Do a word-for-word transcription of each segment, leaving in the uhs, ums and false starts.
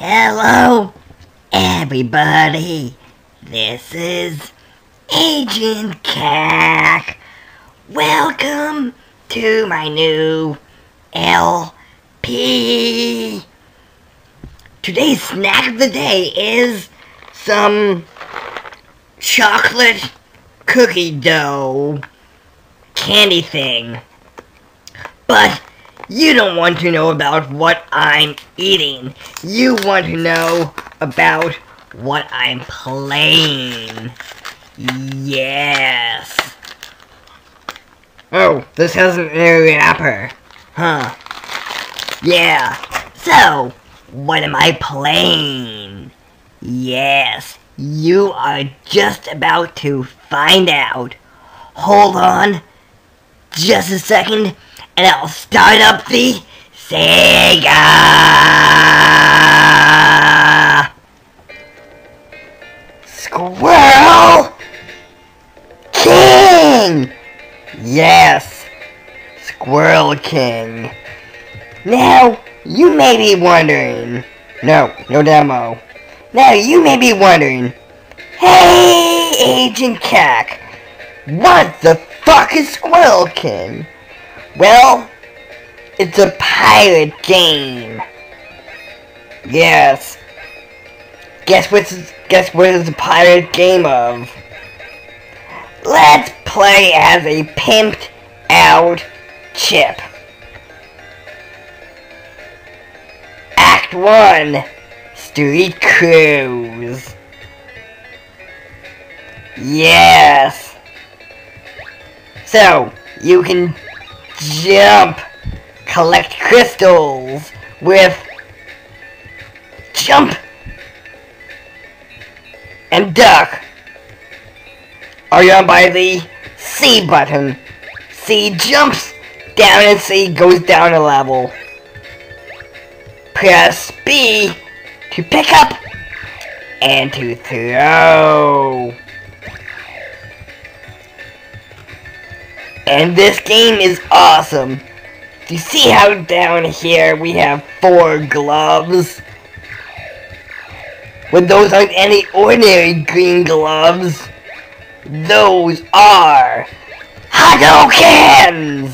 Hello, everybody. This is Agent Cack. Welcome to my new L P. Today's snack of the day is some chocolate cookie dough candy thing. But you don't want to know about what I'm eating. You want to know about what I'm playing. Yes. Oh, this has an area wrapper. Huh. Yeah. So, what am I playing? Yes, you are just about to find out. Hold on just a second, and I'll start up the Sega! Squirrel King! Yes, Squirrel King. Now, you may be wondering... No, no demo. Now, you may be wondering... Hey, Agent Cack! What the fuck is Squirrel King? Well, it's a pirate game. Yes. Guess what's guess what is a pirate game of? Let's play as a pimped out Chip. Act one, Street Cruise. Yes. So, you can jump, collect crystals with jump and duck. Or you're by the C button. C jumps down and C goes down a level. Press B to pick up and to throw. And this game is awesome. Do you see how down here we have four gloves? But those aren't any ordinary green gloves. Those are Hadokens!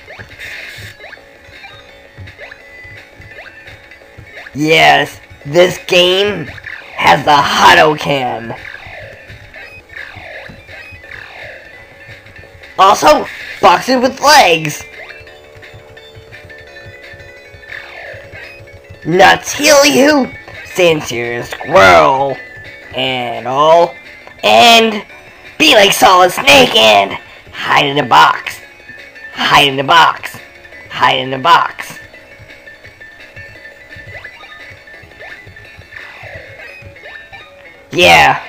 Yes, this game has the Hadoken. Also, boxes with legs. Nuts heal you, since you're a squirrel, and all. And be like Solid Snake and hide in a box. Hide in a box. Hide in a box. Yeah.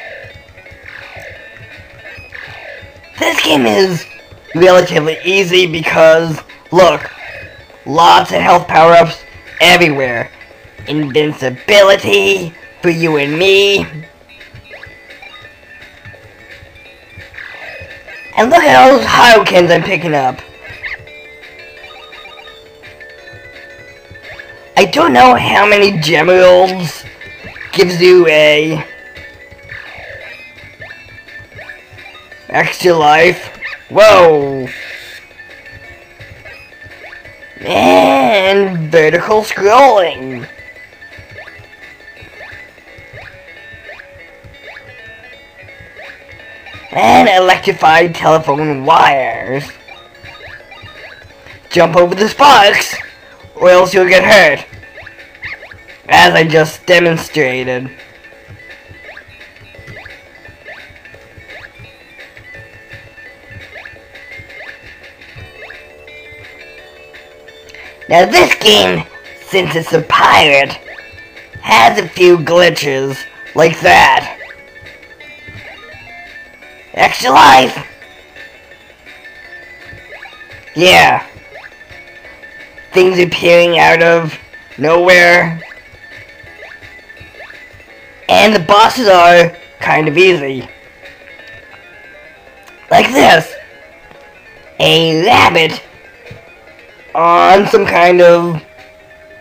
This game is relatively easy because, look, lots of health power-ups everywhere. Invincibility for you and me. And look at all those Hadokens I'm picking up. I don't know how many Gemeralds gives you a extra life. Whoa! And vertical scrolling. And electrified telephone wires. Jump over the sparks, or else you'll get hurt. As I just demonstrated. Now this game, since it's a pirate, has a few glitches like that. Extra life! Yeah. Things appearing out of nowhere. And the bosses are kind of easy. Like this. A rabbit on some kind of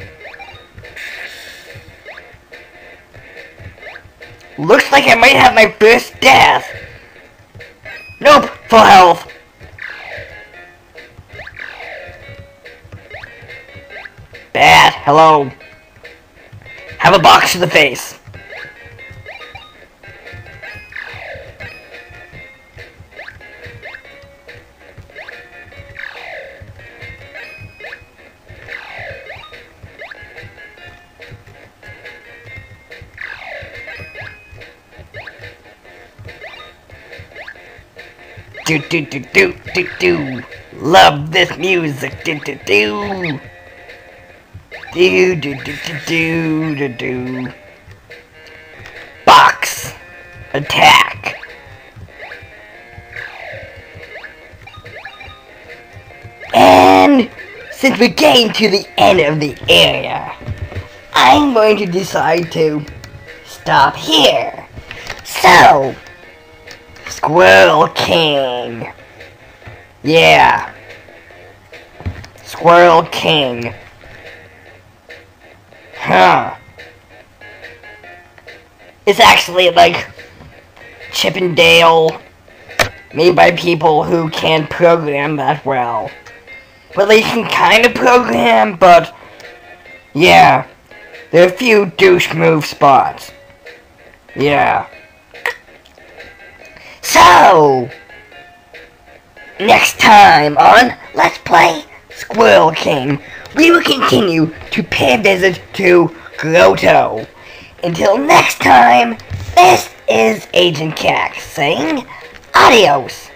Looks like I might have my first death. Nope, full health. Bad, hello. Have a box to the face. Do do do do do do. Love this music. Do do do. Do do do do do do do. Box. Attack. And since we're getting to the end of the area, I'm going to decide to stop here. So, Squirrel King. Yeah. Squirrel King. Huh. It's actually like Chip and Dale, made by people who can't program that well. But they can kind of program, but yeah. There are a few douche move spots. Yeah. So, next time on Let's Play Squirrel King, we will continue to pay a visit to Grotto. Until next time, this is Agent Cax saying adios.